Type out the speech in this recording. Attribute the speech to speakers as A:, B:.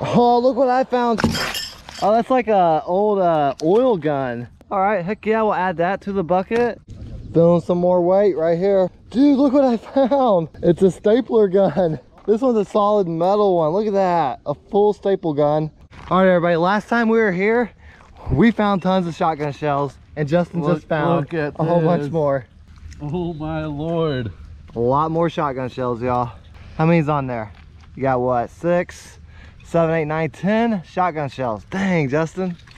A: Oh, look what I found. Oh, that's like a old oil gun. All right, heck yeah, we'll add that to the bucket. Feeling some more weight right here. Dude, look what I found. It's a stapler gun. This one's a solid metal one. Look at that, a full staple gun. All right, everybody, last time we were here, we found tons of shotgun shells, and Justin just found a whole bunch more.
B: Oh my Lord.
A: A lot more shotgun shells, y'all. How many's on there? You got what, 6, 7, 8, 9, 10 shotgun shells. Dang, Justin.